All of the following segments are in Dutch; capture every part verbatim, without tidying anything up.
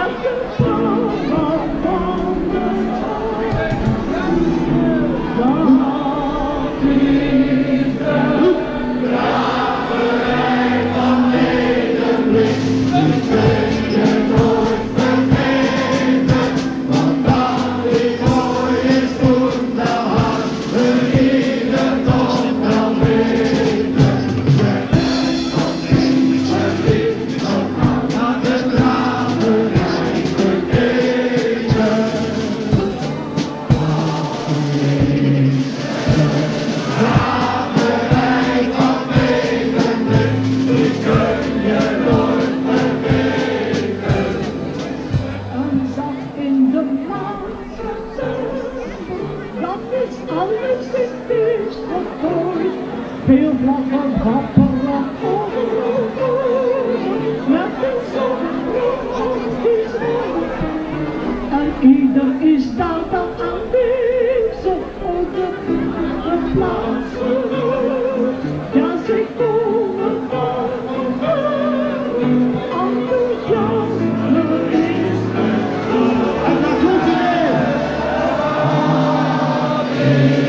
Veel vlakken wapperen met een zon en ieder is daar dan aanwezig op de plaatsen. Ja, ze komen van enthousiasme is en daar komt hij weer.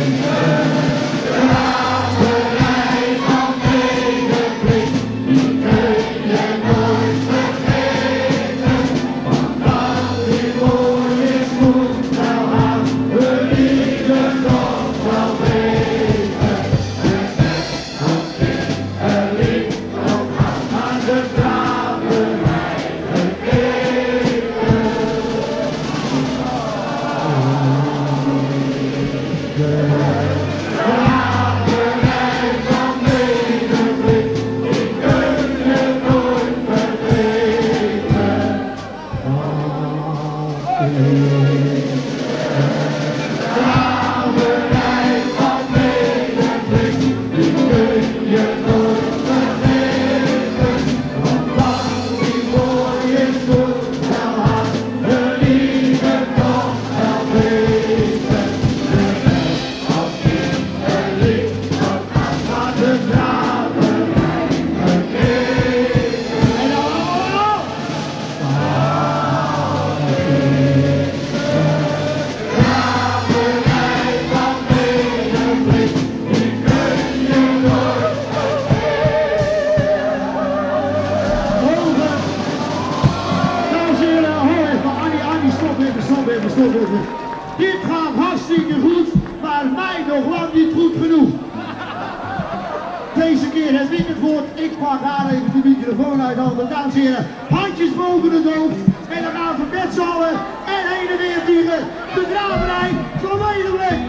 Dit gaat hartstikke goed, maar mij nog lang niet goed genoeg. Deze keer heb ik het woord. Ik pak haar even de microfoon uit handen. Dames en heren, handjes boven het hoofd. En dan gaan we met z'n allen en heen en weer vliegen. De draverij van Medemblik.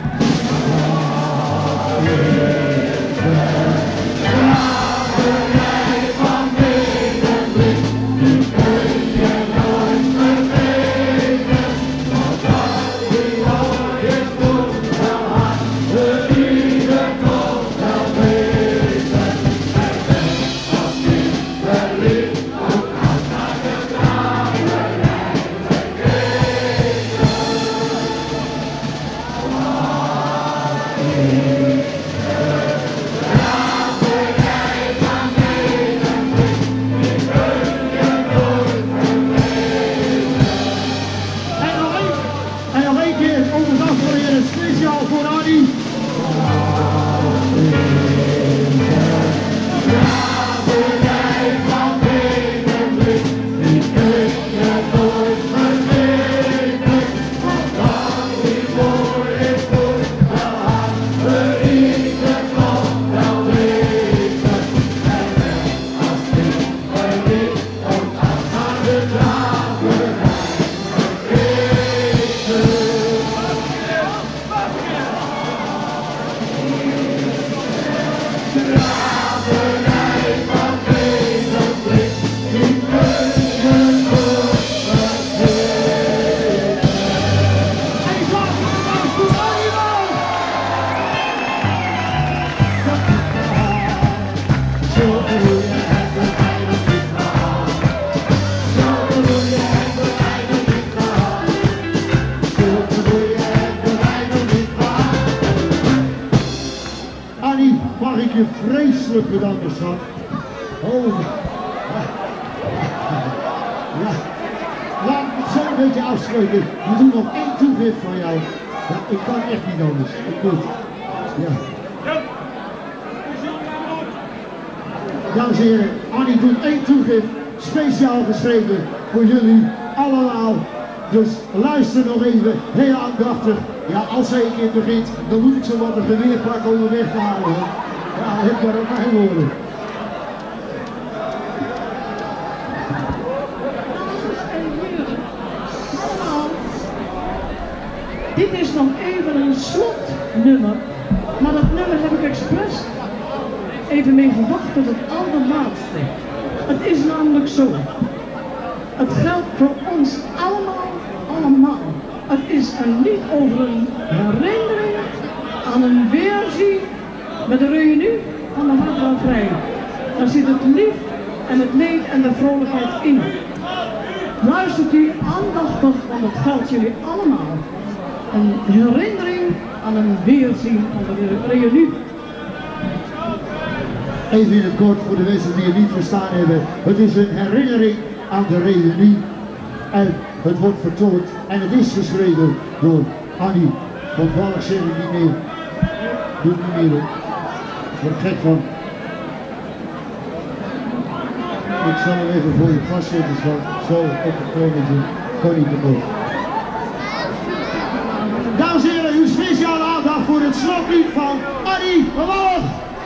Draverij van Medemblik, die kun je nooit vergeten. Want dat die mooie komt wel aan, de liefde komt wel weten. En ben als niet verliefd, ook als naar de draverij gekeken. Speciaal voor Adi. Draverij van Medemblik, die kun je nooit vergeten. Want dat die mooi is, komt wel aan, de liefde komt wel weten. En ben als niet verliefd, ook als aan de draverij gekeken. Draverij van Medemblik, die kun je nooit vergeten. En ik laat het maar goed allemaal. Zo bedoel je het bij mij nog niet gehad. Zo bedoel je het bij mij nog niet gehad. Zo bedoel je het bij mij nog niet gehad. Annie, mag ik je vreselijk bedanken, schat. Oh. Ja. Ja. klein beetje afspreken. We doen nog één toegift van jou. Ja, ik kan echt niet anders. Ik moet. Ja. Dames en heren, Annie doet één toegift. Speciaal geschreven voor jullie allemaal. Dus luister nog even, heel aandachtig. Ja, als zij een keer begint, dan moet ik zo wat een geweer pakken om hem weg te halen. Ja, heb maar op mijn woorden. Dit is nog even een slotnummer, maar dat nummer heb ik expres even mee gewacht tot het allerlaatste. Het is namelijk zo. Het geldt voor ons allemaal, allemaal. Het is een lied over een herinnering aan een weerzien met de reunie van de Hartwell-vrij. Daar zit het lief en het leed en de vrolijkheid in. Luistert u aandachtig, want het geldt jullie allemaal. Een herinnering aan een weerzien van de reunie. Even in het kort voor de mensen die het niet verstaan hebben. Het is een herinnering aan de reunie. En het wordt vertolkt en het is geschreven door Annie. Want Walk zeg ik niet meer. Doe het niet meer. Ik word gek van. Ik zal hem even voor je vastzetten. Zo op het koninkje. Kan niet te boven. Dames en heren, uw speciale aandacht voor het slotlied van Annie van Walk.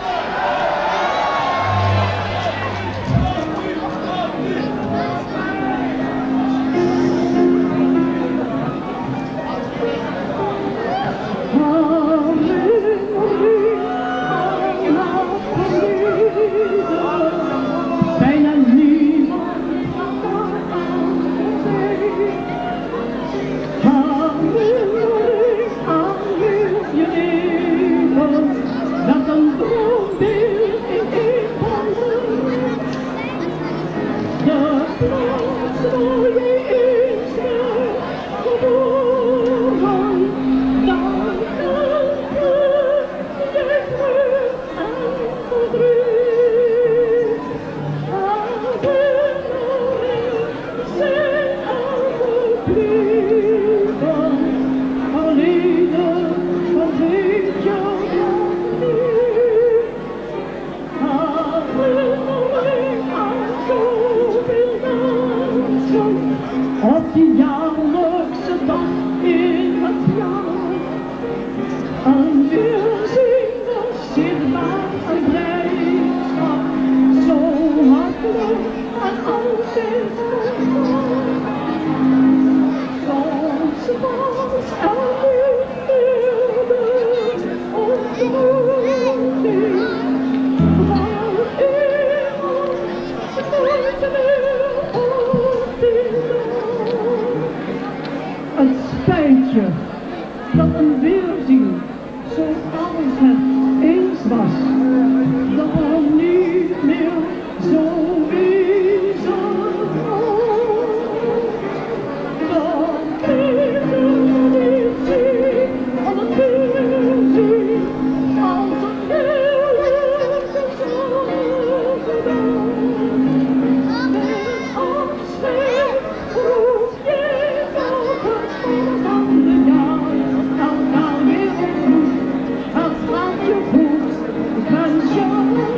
Op die jaarlijkse dag in het jaar, een weerzien was zichtbaar een blijdschap, zo hartelijk en altijd soms was er niet eerder ontmoeting, waar iemand nooit meer op die het spijt je dat een weerzien zoals het eens was, dat er niet meer zo is als dat ik het niet zie, als het weerzien, als het eerlijke zo gedaan. Met afscheid roep je van de jaar, elkaar weer ontmoet, het gaat je goed, ik wens je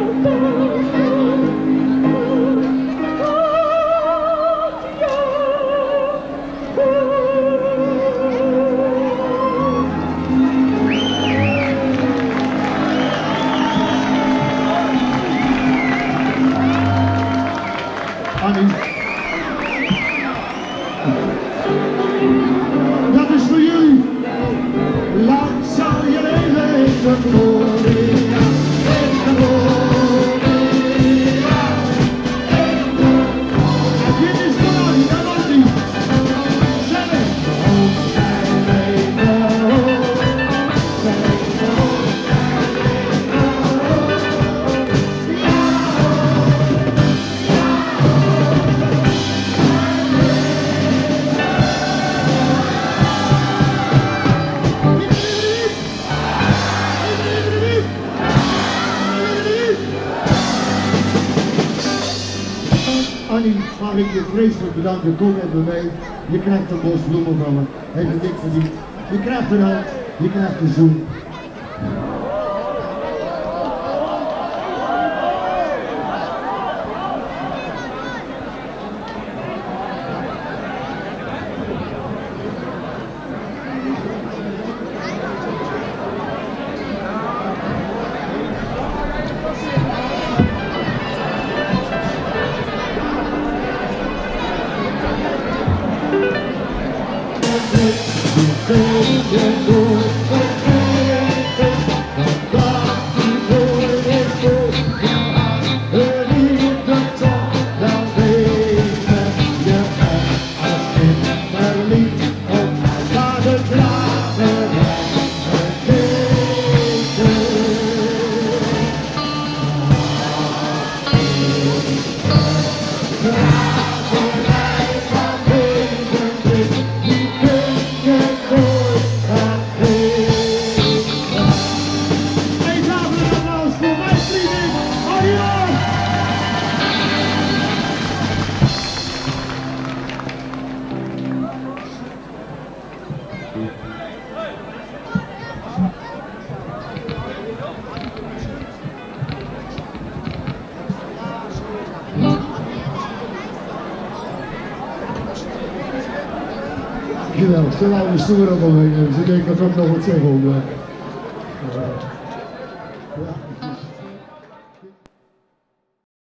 Annie. Dat is voor jullie. Lang zal je leven in de gloria, in de gloria. En dit is voor Annie, dat was die. Zeg het. Oh, zij leven, zij leven, Annie, mag ik je vreselijk bedanken. Kom even mee. Je krijgt een bos bloemen van me. Heeft het dik verdiend. Je krijgt een hand. Je krijgt een zoen. Geweldig, ze houden stoer op omheen, dus ik denk dat ik ook nog wat zeggen.